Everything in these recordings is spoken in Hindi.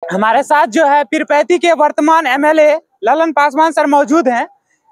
हमारे साथ जो है पीरपैंती के वर्तमान एमएलए ललन पासवान सर मौजूद हैं।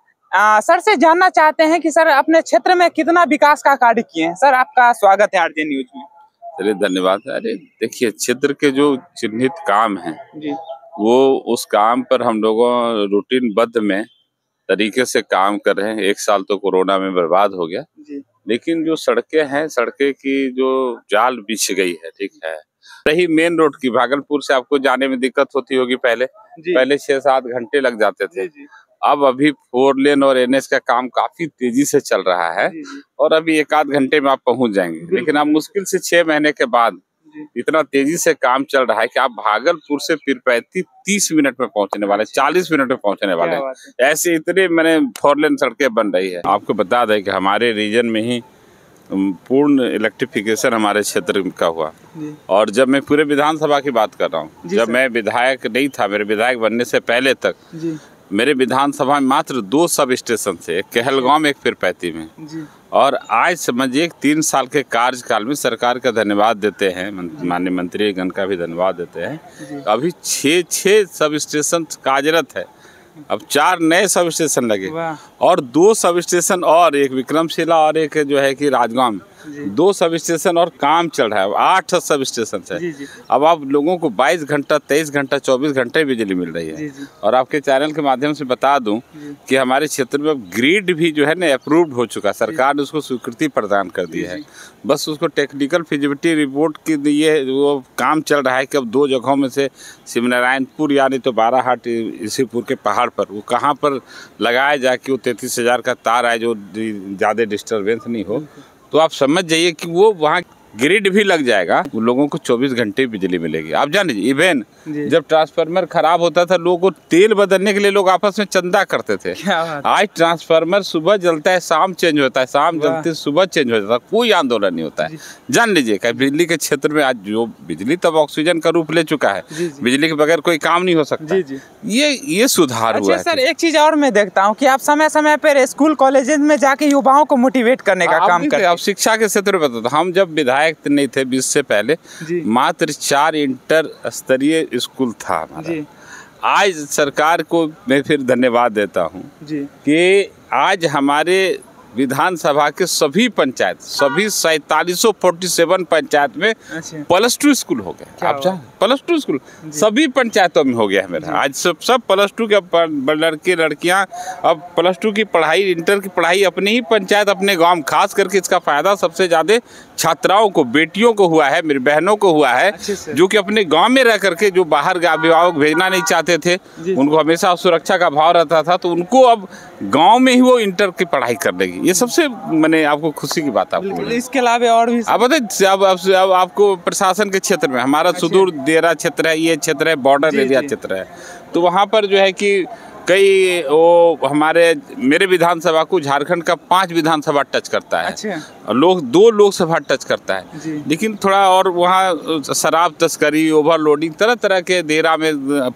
सर से जानना चाहते हैं कि सर अपने क्षेत्र में कितना विकास का कार्य किए हैं। सर आपका स्वागत है आरजे न्यूज में। चलिए धन्यवाद। अरे देखिए, क्षेत्र के जो चिन्हित काम हैं जी, वो उस काम पर हम लोगों रूटीन बद्ध में तरीके से काम कर रहे हैं। एक साल तो कोरोना में बर्बाद हो गया जी, लेकिन जो सड़कें हैं, सड़कें की जो जाल बिछ गई है, ठीक है। रही मेन रोड की, भागलपुर से आपको जाने में दिक्कत होती होगी पहले 6-7 घंटे लग जाते थे। अब अभी 4 लेन और एनएच का काम काफी तेजी से चल रहा है और अभी 1-8 घंटे में आप पहुंच जाएंगे। लेकिन आप मुश्किल से 6 महीने के बाद इतना तेजी से काम चल रहा है कि आप भागलपुर से पीरपैंती 30 मिनट में पहुंचने वाले, 40 मिनट में पहुंचने वाले हैं। ऐसे इतने मैंने 4 लेन सड़कें बन रही है। आपको बता दें कि हमारे रीजन में ही पूर्ण इलेक्ट्रिफिकेशन हमारे क्षेत्र का हुआ। और जब मैं पूरे विधानसभा की बात कर रहा हूँ, जब मैं विधायक नहीं था, मेरे विधायक बनने से पहले तक मेरे विधानसभा में मात्र 2 सब स्टेशन थे, एक कहलगांव में, एक पीरपैंती में। और आज समझिए 3 साल के कार्यकाल में सरकार का धन्यवाद देते हैं, माननीय मंत्रीगण का भी धन्यवाद देते हैं। अभी 6 सब स्टेशन कार्यरत है। अब 4 नए सब स्टेशन लगे और 2 सब स्टेशन और, एक विक्रमशिला और एक जो है कि राजगांव में 2 सब स्टेशन और काम चल रहा है। 8 सब स्टेशन है। अब आप लोगों को 22 घंटा, 23 घंटा, 24 घंटे बिजली मिल रही है। और आपके चैनल के माध्यम से बता दूं कि हमारे क्षेत्र में ग्रिड भी जो है ना अप्रूव्ड हो चुका है। सरकार ने उसको स्वीकृति प्रदान कर दी है। बस उसको टेक्निकल फिजिबिलिटी रिपोर्ट के लिए वो काम चल रहा है कि अब 2 जगहों में से शिवनारायणपुर यानी तो बाराहाट इसीपुर के पहाड़ पर वो कहाँ पर लगाया जाए कि वो 33,000 का तार आए जो ज़्यादा डिस्टर्बेंस नहीं हो। तो आप समझ जाइए कि वो वहाँ ग्रिड भी लग जाएगा, उन लोगों को 24 घंटे बिजली मिलेगी। आप जान लीजिए, इवन जब ट्रांसफार्मर खराब होता था, लोगों को तेल बदलने के लिए लोग आपस में चंदा करते थे। आज ट्रांसफार्मर सुबह जलता है, शाम चेंज होता है, शाम जलती है, सुबह चेंज हो जाता है, कोई आंदोलन नहीं होता है। जान लीजिए कि बिजली के क्षेत्र में आज जो बिजली तब ऑक्सीजन का रूप ले चुका है, बिजली के बगैर कोई काम नहीं हो सकता। ये सुधार हुआ है। सर एक चीज और मैं देखता हूँ कि आप समय समय पर स्कूल कॉलेज में जाके युवाओं को मोटिवेट करने का काम करते हैं। आप शिक्षा के क्षेत्र में बताते, हम जब विधायक नहीं थे 20 से पहले, मात्र 4 इंटर स्तरीय स्कूल था हमारा। आज सरकार को मैं फिर धन्यवाद देता हूँ कि आज हमारे विधानसभा के सभी पंचायत, सभी 4747 पंचायत में +2 स्कूल हो गए। आप जान, +2 स्कूल सभी पंचायतों में हो गया है मेरा। आज सब +2 के लड़के लड़कियां अब +2 की पढ़ाई, इंटर की पढ़ाई अपने ही पंचायत, अपने गांव, खास करके इसका फायदा सबसे ज्यादा छात्राओं को, बेटियों को हुआ है, मेरी बहनों को हुआ है, जो कि अपने गांव में रह करके जो बाहर अभिभावक भेजना नहीं चाहते थे, उनको हमेशा सुरक्षा का भाव रहता था, तो उनको अब गांव में ही वो इंटर की पढ़ाई कर लेगी। ये सबसे मैंने आपको खुशी की बात आपको। इसके अलावा और भी आप बताइए, अब आपको प्रशासन के क्षेत्र में, हमारा सुदूर देरा क्षेत्र है, ये क्षेत्र है, बॉर्डर एरिया क्षेत्र है, तो वहाँ पर जो है कि कई वो मेरे विधानसभा को झारखंड का 5 विधानसभा टच करता है। लोग 2 लोकसभा टच करता है। लेकिन थोड़ा और वहाँ शराब तस्करी, ओवरलोडिंग, तरह तरह के देरा में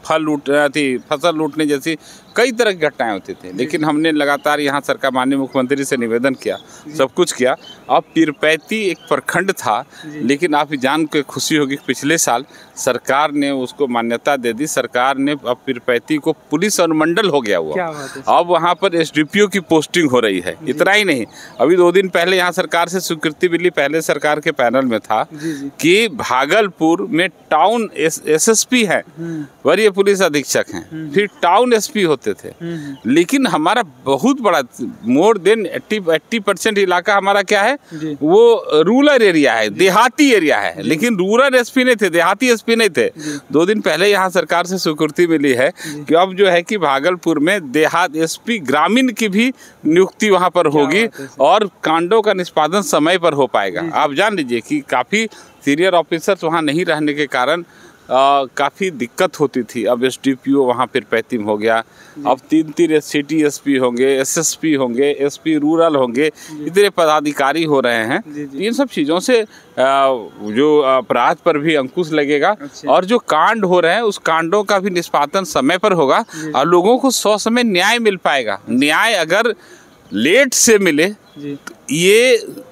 फसल लूटने जैसी कई तरह की घटनाएं होती थी। लेकिन हमने लगातार यहाँ सरकार, माननीय मुख्यमंत्री से निवेदन किया, सब कुछ किया। अब पीरपैंती एक प्रखंड था, लेकिन आप जान के खुशी होगी, पिछले साल सरकार ने उसको मान्यता दे दी। सरकार ने अब पीरपैंती को पुलिस अनुमंडल हो गया हुआ। अब वहाँ पर SDPO की पोस्टिंग हो रही है। इतना ही नहीं, अभी 2 दिन पहले यहाँ सरकार से स्वीकृति मिली, पहले सरकार के पैनल में था कि भागलपुर में टाउन SSP है, वरीय पुलिस अधीक्षक हैं, फिर टाउन SP होते थे। लेकिन हमारा बहुत बड़ा, मोर देन 80% इलाका हमारा क्या है, वो रूरल एरिया है, देहाती एरिया है। लेकिन रूरल SP नहीं थे, देहाती SP नहीं थे। 2 दिन पहले यहाँ सरकार से स्वीकृति मिली है कि अब जो है कि भागलपुर में देहात SP ग्रामीण की भी नियुक्ति वहाँ पर होगी और कांडों का निष्पादन समय पर हो पाएगा। आप जान लीजिए कि काफ़ी सीनियर ऑफिसर्स वहाँ नहीं रहने के कारण काफ़ी दिक्कत होती थी। अब SDPO वहाँ पीरपैंती में हो गया। अब 3 सिटी SP होंगे, SSP होंगे, SP रूरल होंगे, इतने पदाधिकारी हो रहे हैं। इन सब चीज़ों से जो अपराध पर भी अंकुश लगेगा और जो कांड हो रहे हैं उस कांडों का भी निष्पादन समय पर होगा और लोगों को समय न्याय मिल पाएगा। न्याय अगर लेट से मिले, ये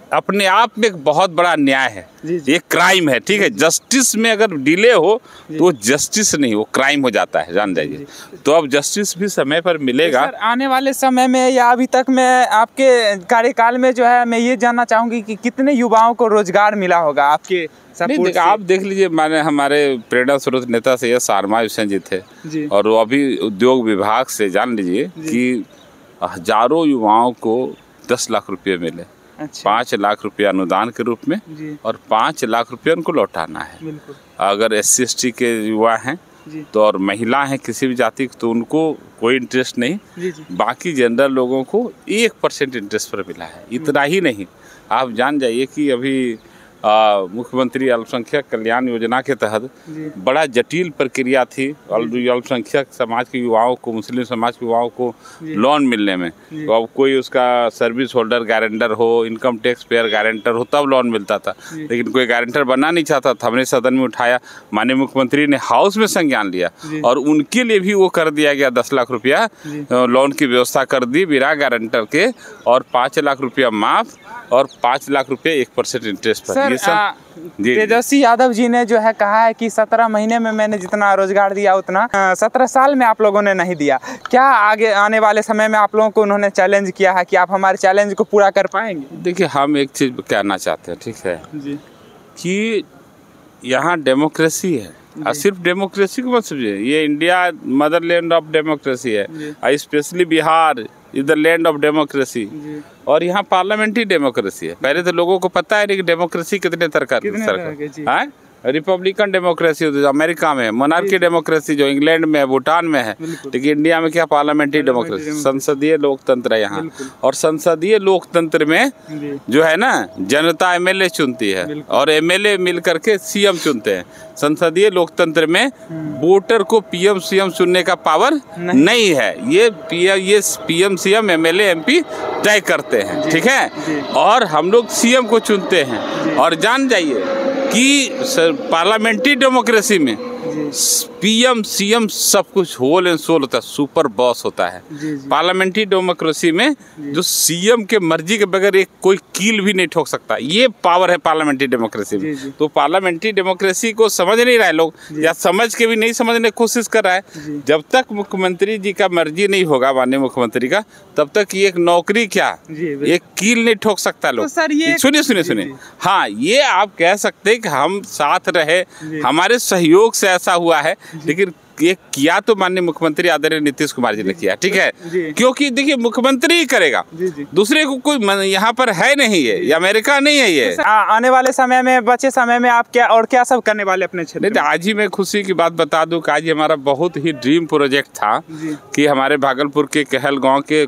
अपने आप में एक बहुत बड़ा अन्याय है, ये क्राइम है, ठीक है। जस्टिस में अगर डिले हो तो जस्टिस नहीं, वो क्राइम हो जाता है, जान जाइए। तो अब जस्टिस भी समय पर मिलेगा। सर आने वाले समय में या अभी तक में आपके कार्यकाल में जो है, मैं ये जानना चाहूँगी कि कितने युवाओं को रोजगार मिला होगा आपके सपोर्ट से? आप देख लीजिए, माने हमारे प्रेरणा स्रोत नेता सैयद शारमा हुसैन जी थे और वो अभी उद्योग विभाग से जान लीजिए कि हजारों युवाओं को 10 लाख रुपये मिले। अच्छा। 5 लाख रुपये अनुदान के रूप में और 5 लाख रुपये उनको लौटाना है। अगर SC ST के युवा हैं तो और महिला हैं किसी भी जाति की तो उनको कोई इंटरेस्ट नहीं। बाकी जनरल लोगों को 1% इंटरेस्ट पर मिला है। इतना ही नहीं, आप जान जाइए कि अभी मुख्यमंत्री अल्पसंख्यक कल्याण योजना के तहत बड़ा जटिल प्रक्रिया थी अल्पसंख्यक समाज के युवाओं को, मुस्लिम समाज के युवाओं को लोन मिलने में। तो अब कोई उसका सर्विस होल्डर गारंटर हो, इनकम टैक्स पेयर गारंटर हो, तब लोन मिलता था। लेकिन कोई गारंटर बनना नहीं चाहता था। हमने सदन में उठाया, माननीय मुख्यमंत्री ने हाउस में संज्ञान लिया और उनके लिए भी वो कर दिया गया 10 लाख रुपया लोन की व्यवस्था कर दी बिना गारंटर के, और 5 लाख रुपया माफ और 5 लाख रुपये 1% इंटरेस्ट पर। ये सब तेजस्वी यादव जी ने जो है कहा है कि 17 महीने में मैंने जितना रोजगार दिया उतना 17 साल में आप लोगों ने नहीं दिया। क्या आगे आने वाले समय में आप लोगों को उन्होंने चैलेंज किया है कि आप हमारे चैलेंज को पूरा कर पाएंगे? देखिए, हम एक चीज़ कहना चाहते हैं, ठीक है जी, कि यहाँ डेमोक्रेसी है और सिर्फ डेमोक्रेसी को मत समझिए, ये इंडिया मदरलैंड ऑफ डेमोक्रेसी है। Specially Bihar is the land of democracy और यहाँ पार्लियामेंट्री डेमोक्रेसी है। पहले तो लोगों को पता है नहीं कि डेमोक्रेसी कितने तरह है। रिपब्लिकन डेमोक्रेसी अमेरिका में, मोनार्की डेमोक्रेसी जो इंग्लैंड में है, भूटान में है, लेकिन इंडिया में क्या पार्लियामेंट्री डेमोक्रेसी, संसदीय लोकतंत्र है यहाँ। और संसदीय लोकतंत्र में जो है ना, जनता MLA चुनती है और MLA मिल करके CM चुनते हैं। संसदीय लोकतंत्र में वोटर को PM CM चुनने का पावर नहीं है। ये PM CM MLA MP तय करते हैं, ठीक है। और हम लोग CM को चुनते हैं। और जान जाइए कि पार्लियामेंट्री डेमोक्रेसी में PM CM सब कुछ होल एंड सोल होता है, सुपर बॉस होता है। पार्लियामेंट्री डेमोक्रेसी में जो CM के मर्जी के बगैर एक कोई कील भी नहीं ठोक सकता, ये पावर है पार्लियामेंट्री डेमोक्रेसी में। तो पार्लियामेंट्री डेमोक्रेसी को समझ नहीं रहे लोग, या समझ के भी नहीं समझने की कोशिश कर रहा है। जब तक मुख्यमंत्री जी का मर्जी नहीं होगा, माननीय मुख्यमंत्री का, तब तक ये एक नौकरी क्या, एक कील नहीं ठोक सकता लोग। सुनिए, हाँ, ये आप कह सकते हैं कि हम साथ रहे, हमारे सहयोग से ऐसा हुआ है, लेकिन ये किया तो माननीय मुख्यमंत्री आदरणीय नीतीश कुमार जी ने किया, ठीक है। क्योंकि देखिए, मुख्यमंत्री ही करेगा, दूसरे को कोई यहाँ पर है नहीं है, ये अमेरिका नहीं है। ये आने वाले समय में, बचे समय में आप क्या सब करने वाले अपने क्षेत्र में? आज ही मैं खुशी की बात बता दूं कि आज हमारा बहुत ही ड्रीम प्रोजेक्ट था कि हमारे भागलपुर के कहल गाँव के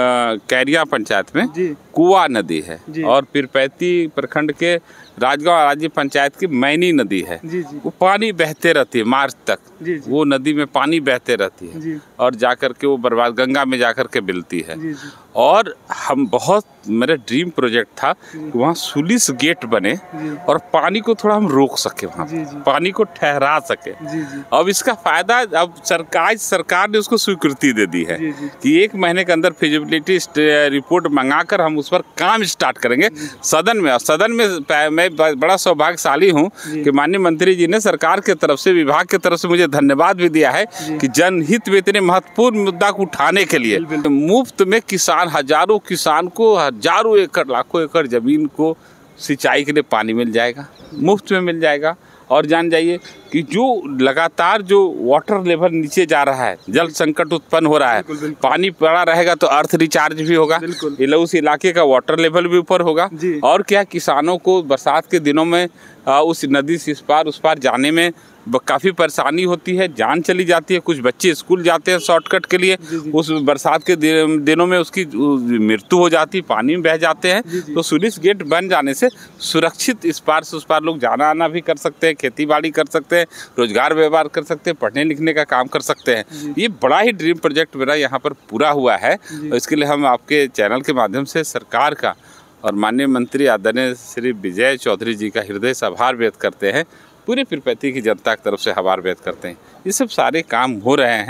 कैरिया पंचायत में कुआ नदी है और पीरपैती प्रखंड के राजगांव राज्य पंचायत की मैनी नदी है। वो पानी बहते रहती है मार्च तक, वो नदी में पानी बहते रहती है और जाकर के वो बर्बाद गंगा में जाकर के मिलती है। और हम बहुत, मेरा ड्रीम प्रोजेक्ट था कि वहाँ सुलिस गेट बने और पानी को थोड़ा हम रोक सके, वहाँ पानी को ठहरा सके। अब इसका फायदा अब सरकार ने उसको स्वीकृति दे दी है कि 1 महीने के अंदर फिजिबिलिटी रिपोर्ट मंगाकर हम उस पर काम स्टार्ट करेंगे सदन में। और सदन में मैं बड़ा सौभाग्यशाली हूँ कि माननीय मंत्री जी ने सरकार के तरफ से, विभाग के तरफ से मुझे धन्यवाद भी दिया है कि जनहित में इतने महत्वपूर्ण मुद्दा को उठाने के लिए मुफ्त में हजारों किसान को हजारों एकड़, लाखों एकड़ जमीन को सिंचाई के लिए पानी मिल जाएगा, मुफ्त में मिल जाएगा। और जान जाइए कि जो लगातार जो वाटर लेवल नीचे जा रहा है, जल संकट उत्पन्न हो रहा है, पानी पड़ा रहेगा तो अर्थ रिचार्ज भी होगा, उस इलाके का वाटर लेवल भी ऊपर होगा। और क्या, किसानों को बरसात के दिनों में उस नदी से इस पार उस पार जाने में काफ़ी परेशानी होती है, जान चली जाती है। कुछ बच्चे स्कूल जाते हैं शॉर्टकट के लिए, उस बरसात के दिनों में उसकी मृत्यु हो जाती है, पानी में बह जाते हैं। तो सुलिस गेट बन जाने से सुरक्षित इस पार से उस पार लोग जाना आना भी कर सकते हैं, खेती बाड़ी कर सकते हैं, रोजगार व्यवहार कर सकते हैं, पढ़ने लिखने का काम कर सकते हैं। ये बड़ा ही ड्रीम प्रोजेक्ट मेरा यहाँ पर पूरा हुआ है। और इसके लिए हम आपके चैनल के माध्यम से सरकार का और माननीय मंत्री आदरणीय श्री विजय चौधरी जी का हृदय से आभार व्यक्त करते हैं, पूरे पीरपैती की जनता की तरफ से आभार व्यक्त करते हैं। ये सब सारे काम हो रहे हैं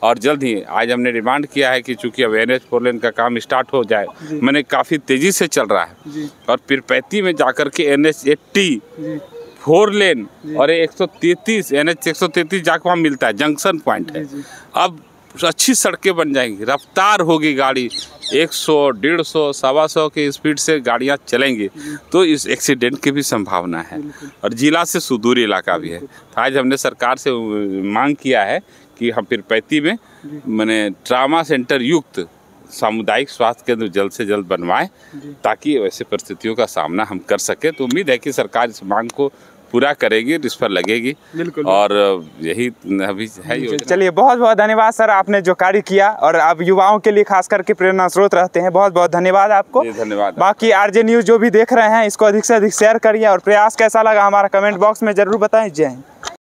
और जल्द ही आज हमने डिमांड किया है कि चूंकि अब NH 4 लेन का काम स्टार्ट हो जाए, मैंने काफ़ी तेज़ी से चल रहा है और पीरपैंती में जाकर के NH 80 4 लेन और 133 NH 133 जाकर वहाँ मिलता है, जंक्शन पॉइंट है। अब अच्छी सड़कें बन जाएंगी, रफ्तार होगी, गाड़ी 100, 150, 125 की स्पीड से गाड़ियाँ चलेंगी, तो इस एक्सीडेंट की भी संभावना है और जिला से सुदूर इलाका भी है। तो आज हमने सरकार से मांग किया है कि हम पीरपैंती में माने ट्रामा सेंटर युक्त सामुदायिक स्वास्थ्य केंद्र जल्द से जल्द बनवाएं, ताकि ऐसे परिस्थितियों का सामना हम कर सके। तो उम्मीद है कि सरकार इस मांग को पूरा करेगी, इस पर लगेगी। बिल्कुल। और यही अभी है योजना। चलिए, बहुत बहुत धन्यवाद सर, आपने जो कार्य किया और आप युवाओं के लिए खास करके प्रेरणा स्रोत रहते हैं। बहुत बहुत धन्यवाद आपको। धन्यवाद। बाकी RJ न्यूज़ जो भी देख रहे हैं, इसको अधिक से अधिक शेयर करिए और प्रयास कैसा लगा हमारा कमेंट बॉक्स में जरूर बताएं। जय हिंद।